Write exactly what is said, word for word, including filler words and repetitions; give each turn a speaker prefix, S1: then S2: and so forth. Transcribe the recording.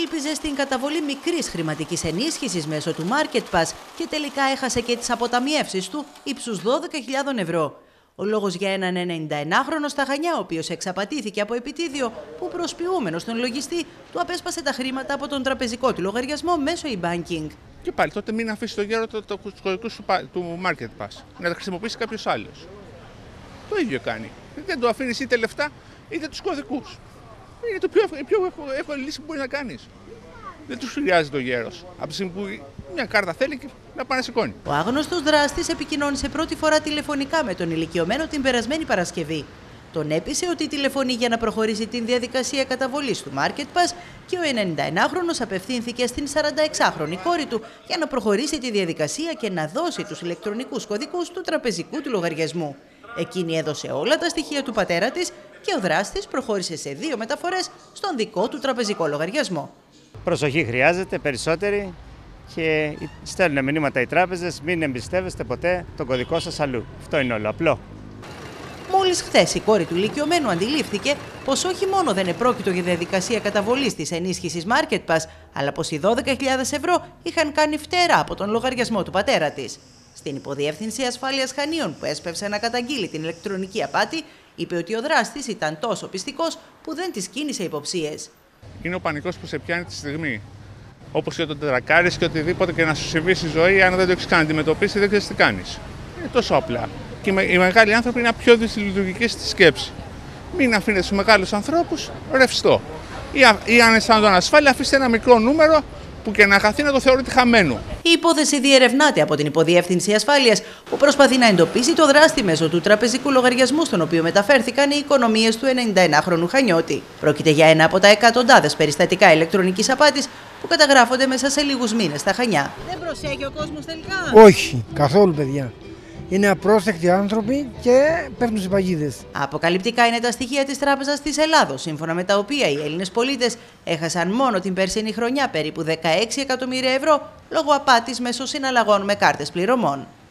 S1: Ήλπιζε στην καταβολή μικρής χρηματικής ενίσχυσης μέσω του Market Pass και τελικά έχασε και τις αποταμιεύσεις του ύψους δώδεκα χιλιάδες ευρώ. Ο λόγος για έναν ενενηνταενάχρονο στα Χανιά, ο οποίος εξαπατήθηκε από επιτίδιο που προσποιούμενος τον λογιστή του απέσπασε τα χρήματα από τον τραπεζικό του λογαριασμό μέσω e-banking.
S2: Και πάλι τότε μην αφήσει το γέρο του το, το, κωδικού του Market Pass, να τα χρησιμοποιήσει κάποιος άλλος. Το ίδιο κάνει. Δεν του αφήνεις είτε λεφτά είτε τους κωδικούς. Είναι το πιο, πιο εύκολη λύση που μπορεί να κάνεις. Δεν τους χρειάζεται το γέρος. Από τη στιγμή που μια κάρτα θέλει και να πάει να σηκώνει.
S1: Ο άγνωστος δράστης επικοινώνησε πρώτη φορά τηλεφωνικά με τον ηλικιωμένο την περασμένη Παρασκευή. Τον έπεισε ότι τηλεφωνεί για να προχωρήσει την διαδικασία καταβολής του Market Pass και ο ενενηνταενάχρονος απευθύνθηκε στην σαρανταεξάχρονη κόρη του για να προχωρήσει τη διαδικασία και να δώσει τους ηλεκτρονικούς κωδικούς του τραπεζικού του λογαριασμού. Εκείνη έδωσε όλα τα στοιχεία του πατέρα της και ο δράστης προχώρησε σε δύο μεταφορές στον δικό του τραπεζικό λογαριασμό.
S3: Προσοχή χρειάζεται, περισσότερη, και στέλνουν μηνύματα οι τράπεζες, μην εμπιστεύεστε ποτέ τον κωδικό σας αλλού. Αυτό είναι όλο, απλό.
S1: Μόλις χθες η κόρη του ηλικιωμένου αντιλήφθηκε πως όχι μόνο δεν επρόκειτο για διαδικασία καταβολής της ενίσχυσης Market Pass, αλλά πως οι δώδεκα χιλιάδες ευρώ είχαν κάνει φτερά από τον λογαριασμό του πατέρα της. Στην Υποδιεύθυνση Ασφάλειας Χανίων, που έσπευσε να καταγγείλει την ηλεκτρονική απάτη, είπε ότι ο δράστης ήταν τόσο πιστικός που δεν της κίνησε υποψίες.
S2: Είναι ο πανικός που σε πιάνει τη στιγμή. Όπως και το τρακάρεις και οτιδήποτε και να σου συμβεί στη ζωή, αν δεν το έχεις καν αντιμετωπίσει, δεν ξέρεις τι κάνεις. Είναι τόσο απλά. Και οι μεγάλοι άνθρωποι είναι πιο δυσλειτουργικοί στη σκέψη. Μην αφήνετε στους μεγάλους ανθρώπους ρευστό. Ή, ή αν αισθάνονται ανασφάλεια, αφήστε ένα μικρό νούμερο που και να χαθεί να το θεωρείτε χαμένο.
S1: Η υπόθεση διερευνάται από την Υποδιεύθυνση Ασφάλειας, που προσπαθεί να εντοπίσει το δράστη μέσω του τραπεζικού λογαριασμού, στον οποίο μεταφέρθηκαν οι οικονομίες του ενενηνταενάχρονου Χανιώτη. Πρόκειται για ένα από τα εκατοντάδες περιστατικά ηλεκτρονικής απάτης που καταγράφονται μέσα σε λίγους μήνες στα Χανιά. Δεν προσέχει ο κόσμος τελικά?
S4: Όχι, καθόλου, παιδιά. Είναι απρόσεκτοι άνθρωποι και πέφτουν σε παγίδες.
S1: Αποκαλυπτικά είναι τα στοιχεία της Τράπεζας της Ελλάδος, σύμφωνα με τα οποία οι Έλληνες πολίτες έχασαν μόνο την περσινή χρονιά περίπου δεκαέξι εκατομμύρια ευρώ λόγω απάτης μέσω συναλλαγών με κάρτες πληρωμών.